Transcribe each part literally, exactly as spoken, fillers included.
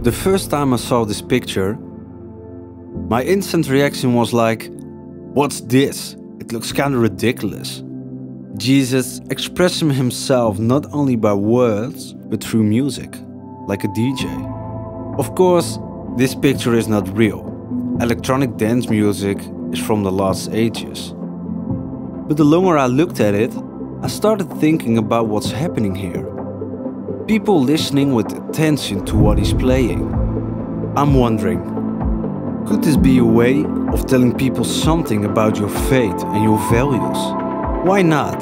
The first time I saw this picture, my instant reaction was like, what's this? It looks kinda ridiculous. Jesus expressing himself not only by words, but through music, like a D J. Of course, this picture is not real. Electronic dance music is from the last ages. But the longer I looked at it, I started thinking about what's happening here. People listening with attention to what he's playing. I'm wondering, could this be a way of telling people something about your faith and your values? Why not?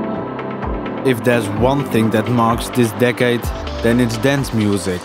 If there's one thing that marks this decade, then it's dance music.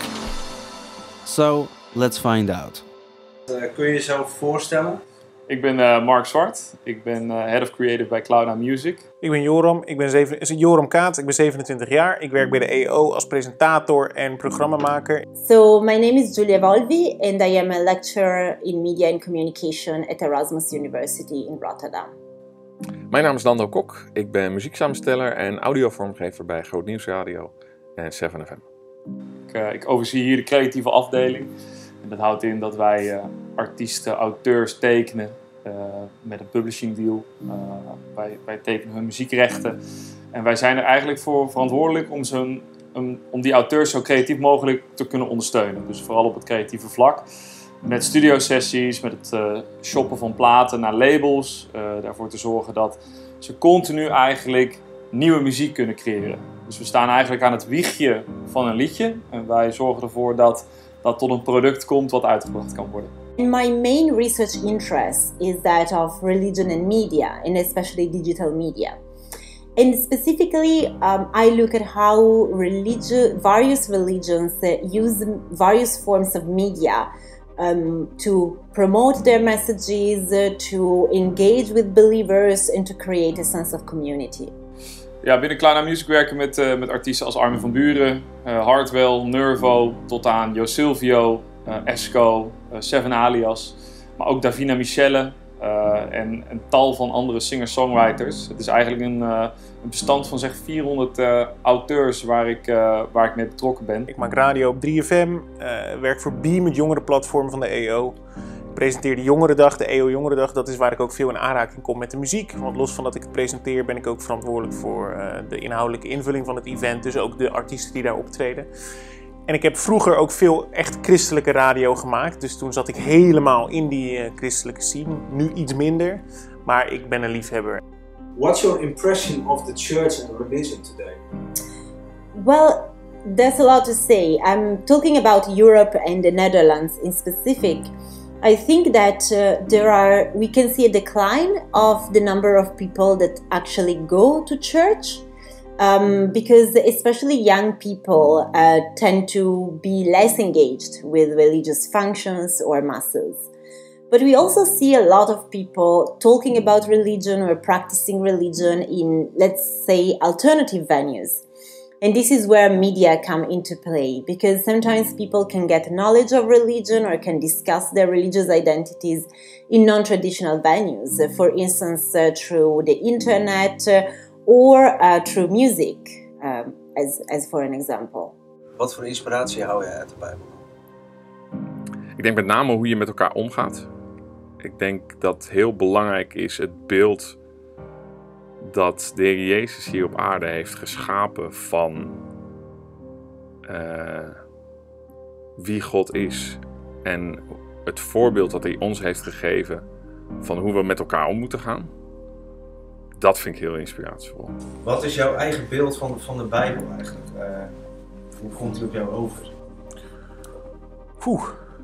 So, let's find out. Uh, kun je jezelf voorstellen? Ik ben uh, Mark Zwart. Ik ben uh, Head of Creative bij Cloud nine Music. Ik ben Joram. Ik ben zeven, Joram Kaat. Ik ben zevenentwintig jaar. Ik werk bij de E O als presentator en programmamaker. So, my name is Giulia Volvi and I am a lecturer in Media and Communication at Erasmus University in Rotterdam. Mijn naam is Nando Kok. Ik ben muzieksamensteller en audiovormgever bij Groot Nieuws Radio en seven F M. Ik, uh, ik overzie hier de creatieve afdeling. En dat houdt in dat wij uh, artiesten, auteurs tekenen uh, met een publishing deal. Uh, wij, wij tekenen hun muziekrechten. En wij zijn er eigenlijk voor verantwoordelijk om, zo'n, um, om die auteurs zo creatief mogelijk te kunnen ondersteunen. Dus vooral op het creatieve vlak. Met studiosessies, met het uh, shoppen van platen naar labels. Uh, daarvoor te zorgen dat ze continu eigenlijk nieuwe muziek kunnen creëren. Dus we staan eigenlijk aan het wiegje van een liedje. En wij zorgen ervoor dat dat tot een product komt wat uitgebracht kan worden. My main research interest is that of religion and media, and especially digital media. And specifically, um, I look at how religion, various religions uh, use various forms of media um, to promote their messages, uh, to engage with believers, and to create a sense of community. Ja, binnen Cloud nine Music werken met, uh, met artiesten als Armin van Buuren, uh, Hardwell, Nervo, tot aan Jo Silvio, uh, Esco, uh, Seven Alias, maar ook Davina Michelle uh, en een tal van andere singer-songwriters. Het is eigenlijk een, uh, een bestand van zeg vierhonderd uh, auteurs waar ik, uh, waar ik mee betrokken ben. Ik maak radio op drie F M, uh, werk voor Beam, het jongerenplatform van de E O. Ik presenteer de Jongerendag, de E O Jongerendag. Dat is waar ik ook veel in aanraking kom met de muziek. Want los van dat ik het presenteer ben ik ook verantwoordelijk voor uh, de inhoudelijke invulling van het event. Dus ook de artiesten die daar optreden. En ik heb vroeger ook veel echt christelijke radio gemaakt. Dus toen zat ik helemaal in die uh, christelijke scene. Nu iets minder, maar ik ben een liefhebber. What's your impression of the church and religion today? Well, there's a lot to say. I'm talking about Europe and the Netherlands in specific. I think that uh, there are, we can see a decline of the number of people that actually go to church. Um, because especially young people uh, tend to be less engaged with religious functions or masses. But we also see a lot of people talking about religion or practicing religion in, let's say, alternative venues. And this is where media come into play, because sometimes people can get knowledge of religion or can discuss their religious identities in non-traditional venues. Uh, for instance, uh, through the internet uh, or uh, through music, um, as, as for an example. Wat voor inspiratie hou je uit de Bijbel? Ik denk met name hoe je met elkaar omgaat. Ik denk dat heel belangrijk is het beeld dat de Heer Jezus hier op aarde heeft geschapen van uh, wie God is. En het voorbeeld dat hij ons heeft gegeven van hoe we met elkaar om moeten gaan. Dat vind ik heel inspiratievol. Wat is jouw eigen beeld van, van de Bijbel eigenlijk? Uh, hoe komt die op jou over? Oeh.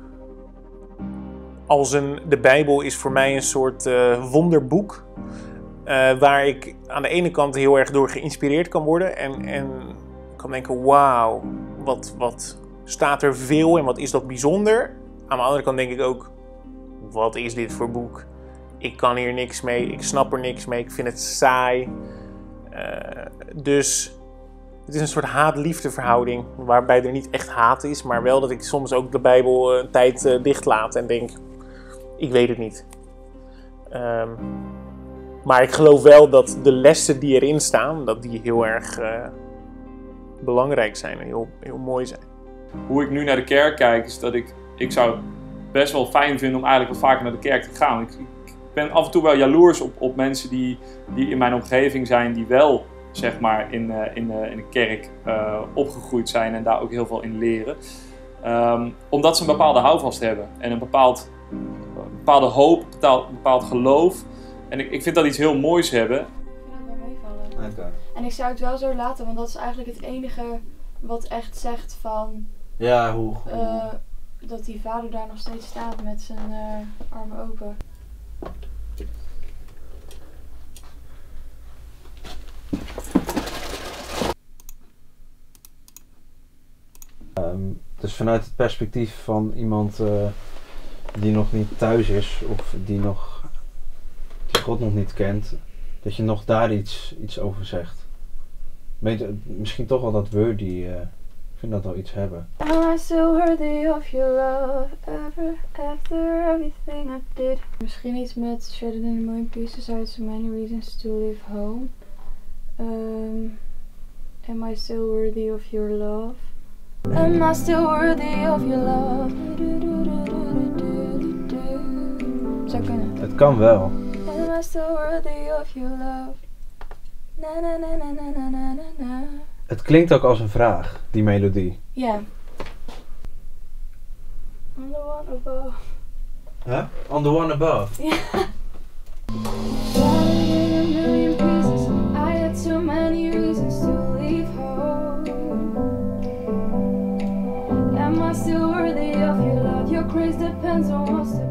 Als een, de Bijbel is voor mij een soort uh, wonderboek. Uh, waar ik aan de ene kant heel erg door geïnspireerd kan worden. En, en kan denken, wauw, wat, wat staat er veel en wat is dat bijzonder. Aan de andere kant denk ik ook, wat is dit voor boek? Ik kan hier niks mee, ik snap er niks mee, ik vind het saai. Uh, dus het is een soort haat-liefde verhouding. Waarbij er niet echt haat is, maar wel dat ik soms ook de Bijbel een tijd uh, dichtlaat en denk, ik weet het niet. Um, Maar ik geloof wel dat de lessen die erin staan, dat die heel erg uh, belangrijk zijn en heel, heel mooi zijn. Hoe ik nu naar de kerk kijk is dat ik, ik zou het best wel fijn vinden om eigenlijk wat vaker naar de kerk te gaan. Ik, ik ben af en toe wel jaloers op, op mensen die, die in mijn omgeving zijn die wel zeg maar in, uh, in, uh, in de kerk uh, opgegroeid zijn en daar ook heel veel in leren. Um, omdat ze een bepaalde houvast hebben en een, bepaald, een bepaalde hoop, een bepaald, een bepaald geloof. En ik, ik vind dat iets heel moois hebben. Ik vind het wel meevallen. Okay. En ik zou het wel zo laten, want dat is eigenlijk het enige wat echt zegt van Ja, hoe... uh, dat die vader daar nog steeds staat met zijn uh, armen open. Um, dus vanuit het perspectief van iemand uh, die nog niet thuis is of die, nog, die God nog niet kent, dat je nog daar iets, iets over zegt. Weet, misschien toch wel dat Worthy, uh, ik vind dat wel iets hebben. Am I still worthy of your love ever after everything I did? Misschien iets met Shredded in a Million Pieces, I had so many reasons to leave home. Um, am I still worthy of your love? Am I still worthy of your love? Zou kunnen. Het kan wel. Am I still worthy of your love? Na na na na na na na na na. Het klinkt ook als een vraag, die melodie. Ja. Yeah. On the one above. Huh? On the one above? Ja. Shattered in a million pieces. I had so many reasons to leave home. Am I still worthy of your love? Your grace depends on what's above.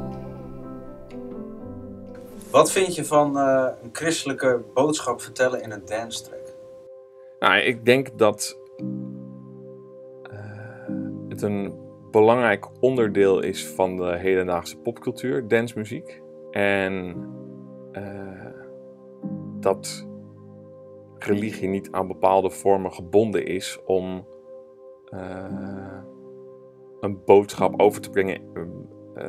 Wat vind je van uh, een christelijke boodschap vertellen in een dance track? Nou, ik denk dat uh, het een belangrijk onderdeel is van de hedendaagse popcultuur, dancemuziek. En uh, dat religie niet aan bepaalde vormen gebonden is om uh, een boodschap over te brengen. Uh,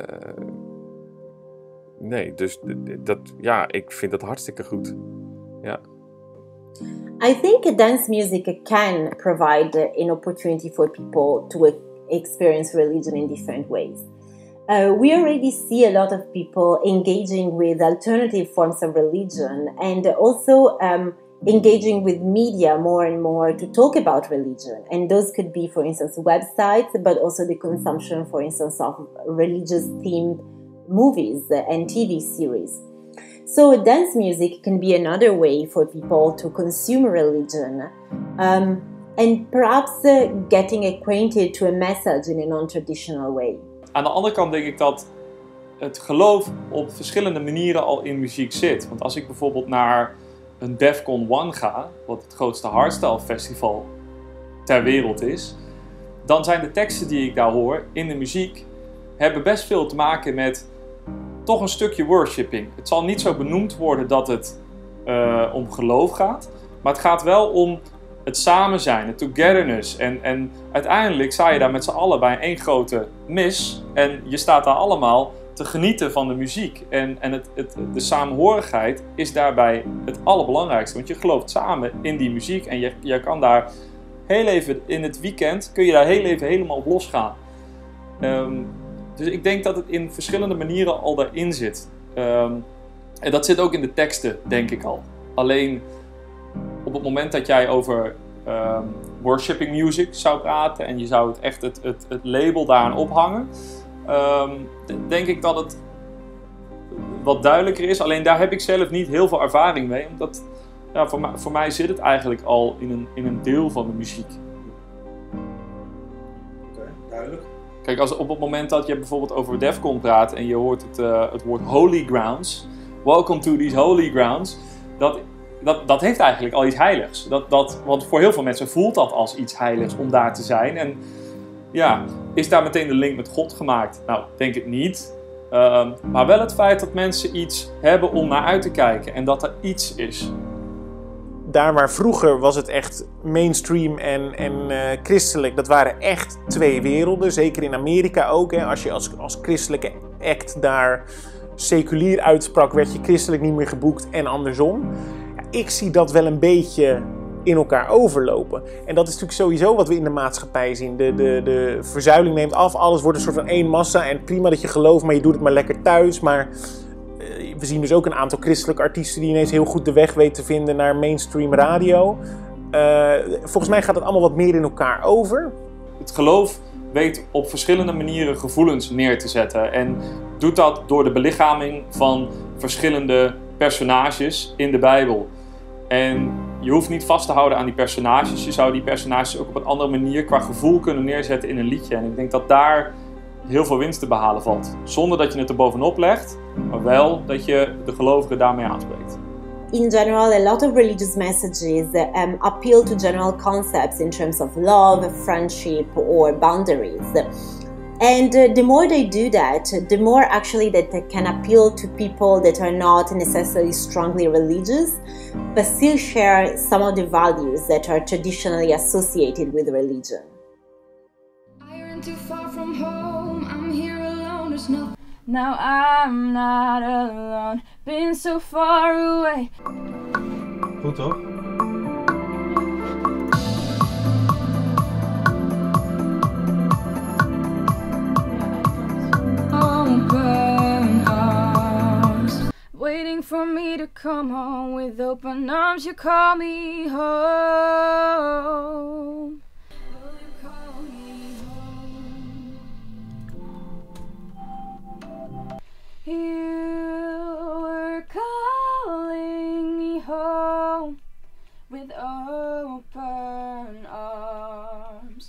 nee, dus dat, ja, ik vind dat hartstikke goed. Ja. I think dance music can provide an opportunity for people to experience religion in different ways. Uh, we already see a lot of people engaging with alternative forms of religion and also um, engaging with media more and more to talk about religion. And those could be, for instance, websites, but also the consumption, for instance, of religious-themed movies and T V series. So dance music can be another way for people to consume religion um, and perhaps uh, getting acquainted to a message in a non-traditional way. Aan de andere kant denk ik dat het geloof op verschillende manieren al in muziek zit. Want als ik bijvoorbeeld naar een Defcon one ga, wat het grootste hardstyle festival ter wereld is, dan zijn de teksten die ik daar hoor in de muziek hebben best veel te maken met toch een stukje worshipping. Het zal niet zo benoemd worden dat het uh, om geloof gaat, maar het gaat wel om het samen zijn, het togetherness. En, en uiteindelijk sta je daar met z'n allen bij één grote mis en je staat daar allemaal te genieten van de muziek. En, en het, het, de samenhorigheid is daarbij het allerbelangrijkste, want je gelooft samen in die muziek en je, je kan daar heel even in het weekend, kun je daar heel even helemaal op losgaan. Um, Dus ik denk dat het in verschillende manieren al daarin zit. Um, en dat zit ook in de teksten, denk ik al. Alleen op het moment dat jij over um, worshipping music zou praten en je zou het echt het, het, het label daaraan ophangen, um, denk ik dat het wat duidelijker is. Alleen daar heb ik zelf niet heel veel ervaring mee, omdat ja, voor, mij, voor mij zit het eigenlijk al in een, in een deel van de muziek. Oké, okay, duidelijk. Kijk, als op het moment dat je bijvoorbeeld over Defcon praat en je hoort het, uh, het woord holy grounds, welcome to these holy grounds, dat, dat, dat heeft eigenlijk al iets heiligs. Dat, dat, want voor heel veel mensen voelt dat als iets heiligs om daar te zijn. En ja, is daar meteen de link met God gemaakt? Nou, denk het niet. Uh, maar wel het feit dat mensen iets hebben om naar uit te kijken en dat er iets is. Daar waar vroeger was het echt mainstream en, en uh, christelijk, dat waren echt twee werelden. Zeker in Amerika ook. Hè. Als je als, als christelijke act daar seculier uitsprak, werd je christelijk niet meer geboekt en andersom. Ja, ik zie dat wel een beetje in elkaar overlopen. En dat is natuurlijk sowieso wat we in de maatschappij zien. De, de, de verzuiling neemt af, alles wordt een soort van één massa. En prima dat je gelooft, maar je doet het maar lekker thuis. Maar uh, we zien dus ook een aantal christelijke artiesten die ineens heel goed de weg weten te vinden naar mainstream radio. Uh, volgens mij gaat het allemaal wat meer in elkaar over. Het geloof weet op verschillende manieren gevoelens neer te zetten. En doet dat door de belichaming van verschillende personages in de Bijbel. En je hoeft niet vast te houden aan die personages. Je zou die personages ook op een andere manier qua gevoel kunnen neerzetten in een liedje. En ik denk dat daar heel veel winst te behalen valt. Zonder dat je het er bovenop legt, maar wel dat je de gelovigen daarmee aanspreekt. In general, a lot of religious messages um, appeal to general concepts in terms of love, friendship, or boundaries. And uh, the more they do that, the more actually that they can appeal to people that are not necessarily strongly religious, but still share some of the values that are traditionally associated with religion. I ran too far from home, I'm here alone, there's no... Now I'm not alone, been so far away. Goed toch? Open arms, waiting for me to come home. With open arms you call me home. Will you call me home? You were calling me home with open arms.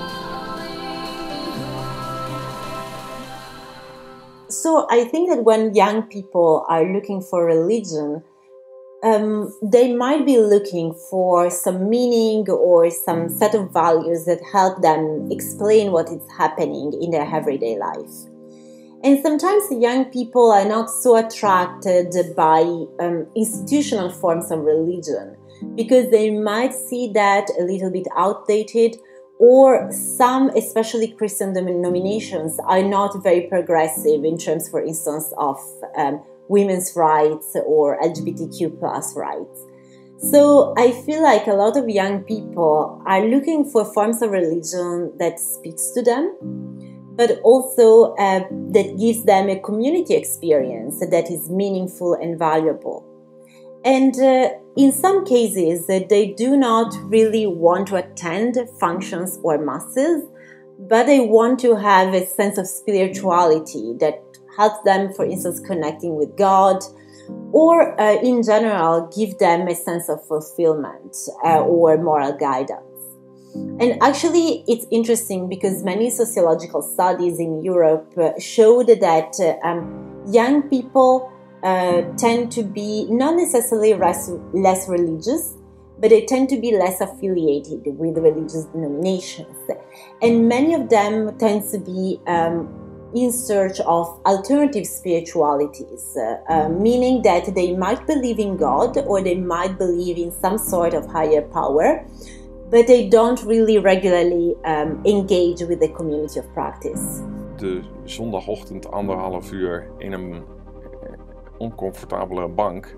So I think that when young people are looking for religion, um, they might be looking for some meaning or some set of values that help them explain what is happening in their everyday life. And sometimes the young people are not so attracted by um, institutional forms of religion because they might see that a little bit outdated, or some, especially Christian denominations, are not very progressive in terms, for instance, of um, women's rights or L G B T Q plus rights. So I feel like a lot of young people are looking for forms of religion that speaks to them, but also uh, that gives them a community experience that is meaningful and valuable. And uh, in some cases, uh, they do not really want to attend functions or masses, but they want to have a sense of spirituality that helps them, for instance, connecting with God, or uh, in general, give them a sense of fulfillment uh, or moral guidance. And actually, it's interesting because many sociological studies in Europe uh, showed that uh, um, young people Uh, tend to be not necessarily less, less religious, but they tend to be less affiliated with religious denominations. And many of them tend to be um, in search of alternative spiritualities, uh, uh, meaning that they might believe in God or they might believe in some sort of higher power, but they don't really regularly um, engage with the community of practice. De zondagochtend anderhalf uur in een oncomfortabele bank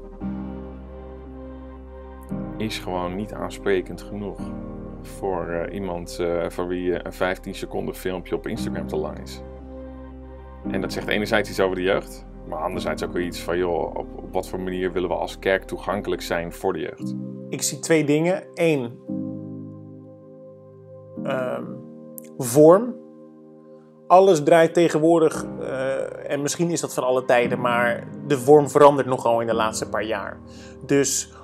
is gewoon niet aansprekend genoeg voor uh, iemand uh, voor wie een vijftien seconden filmpje op Instagram te lang is. En dat zegt enerzijds iets over de jeugd, maar anderzijds ook weer iets van, joh, op, op wat voor manier willen we als kerk toegankelijk zijn voor de jeugd? Ik zie twee dingen. Eén, um, vorm. Alles draait tegenwoordig, uh, en misschien is dat van alle tijden, maar de vorm verandert nogal in de laatste paar jaar. Dus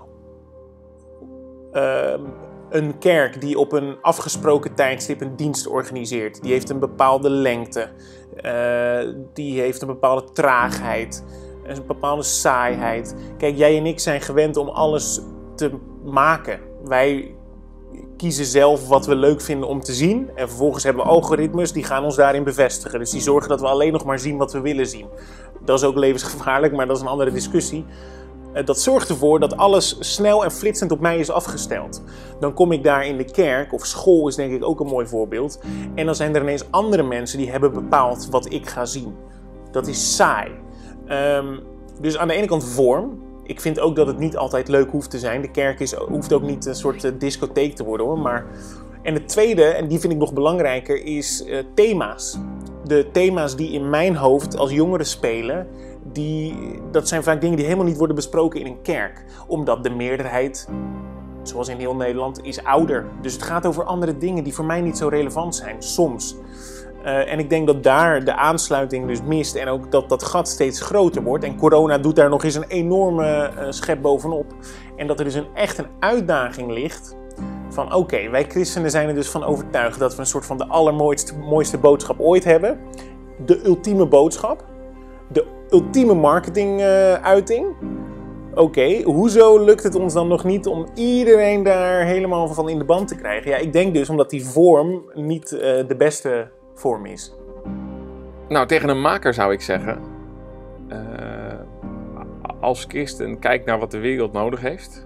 uh, een kerk die op een afgesproken tijdstip een dienst organiseert, die heeft een bepaalde lengte, uh, die heeft een bepaalde traagheid, een bepaalde saaiheid. Kijk, jij en ik zijn gewend om alles te maken. Wij kiezen zelf wat we leuk vinden om te zien. En vervolgens hebben we algoritmes die gaan ons daarin bevestigen. Dus die zorgen dat we alleen nog maar zien wat we willen zien. Dat is ook levensgevaarlijk, maar dat is een andere discussie. Dat zorgt ervoor dat alles snel en flitsend op mij is afgesteld. Dan kom ik daar in de kerk, of school is denk ik ook een mooi voorbeeld. En dan zijn er ineens andere mensen die hebben bepaald wat ik ga zien. Dat is saai. Um, dus aan de ene kant vorm. Ik vind ook dat het niet altijd leuk hoeft te zijn. De kerk is, hoeft ook niet een soort uh, discotheek te worden hoor. Maar... En het tweede, en die vind ik nog belangrijker, is uh, thema's. De thema's die in mijn hoofd als jongeren spelen, die, dat zijn vaak dingen die helemaal niet worden besproken in een kerk. Omdat de meerderheid, zoals in heel Nederland, is ouder. Dus het gaat over andere dingen die voor mij niet zo relevant zijn, soms. Uh, en ik denk dat daar de aansluiting dus mist en ook dat dat gat steeds groter wordt. En corona doet daar nog eens een enorme uh, schep bovenop. En dat er dus een, echt een uitdaging ligt van oké, okay, wij christenen zijn er dus van overtuigd dat we een soort van de allermooiste mooiste boodschap ooit hebben. De ultieme boodschap. De ultieme marketinguiting. Uh, Oké, okay, hoezo lukt het ons dan nog niet om iedereen daar helemaal van in de band te krijgen? Ja, ik denk dus omdat die vorm niet uh, de beste vorm is. Nou, tegen een maker zou ik zeggen, uh, als christen kijk naar wat de wereld nodig heeft.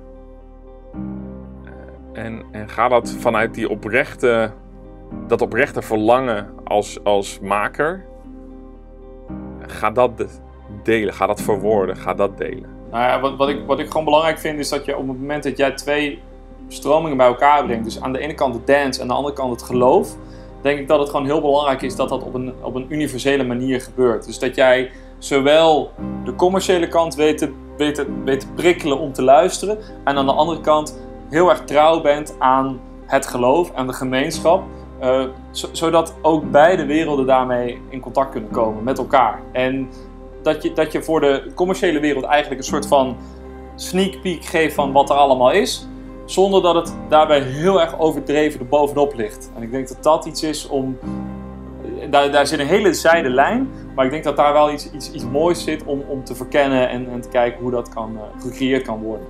Uh, en, en ga dat vanuit die oprechte, dat oprechte verlangen als, als maker, ga dat delen, ga dat verwoorden, ga dat delen. Nou ja, wat, wat, ik, wat ik gewoon belangrijk vind is dat je op het moment dat jij twee stromingen bij elkaar brengt, dus aan de ene kant de dance en aan de andere kant het geloof, denk ik dat het gewoon heel belangrijk is dat dat op een, op een universele manier gebeurt. Dus dat jij zowel de commerciële kant weet te, weet, te, weet te prikkelen om te luisteren en aan de andere kant heel erg trouw bent aan het geloof en de gemeenschap. Uh, zo, zodat ook beide werelden daarmee in contact kunnen komen met elkaar. En dat je, dat je voor de commerciële wereld eigenlijk een soort van sneak peek geeft van wat er allemaal is, zonder dat het daarbij heel erg overdreven er bovenop ligt. En ik denk dat dat iets is om... Daar, daar zit een hele zijde lijn, maar ik denk dat daar wel iets, iets, iets moois zit om, om te verkennen en, en te kijken hoe dat kan, uh, gecreëerd kan worden.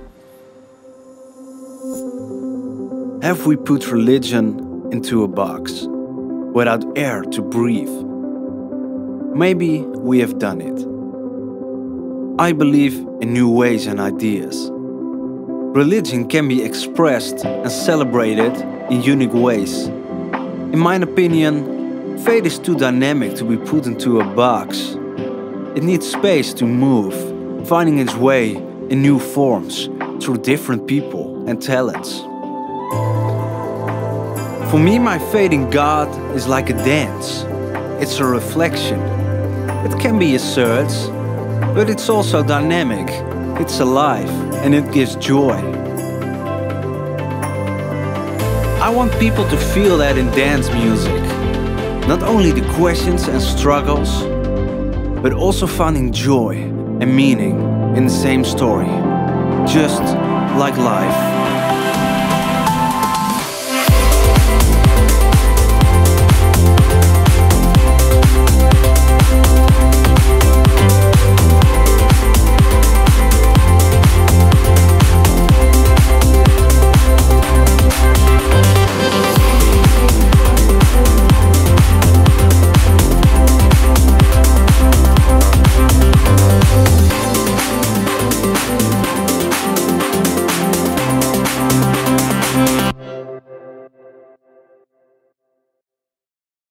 Have we put religion into a box, without air to breathe? Maybe we have done it. I believe in new ways and ideas. Religion can be expressed and celebrated in unique ways. In my opinion, faith is too dynamic to be put into a box. It needs space to move, finding its way in new forms through different people and talents. For me, my faith in God is like a dance. It's a reflection. It can be a search, but it's also dynamic. It's alive and it gives joy. I want people to feel that in dance music. Not only the questions and struggles, but also finding joy and meaning in the same story. Just like life.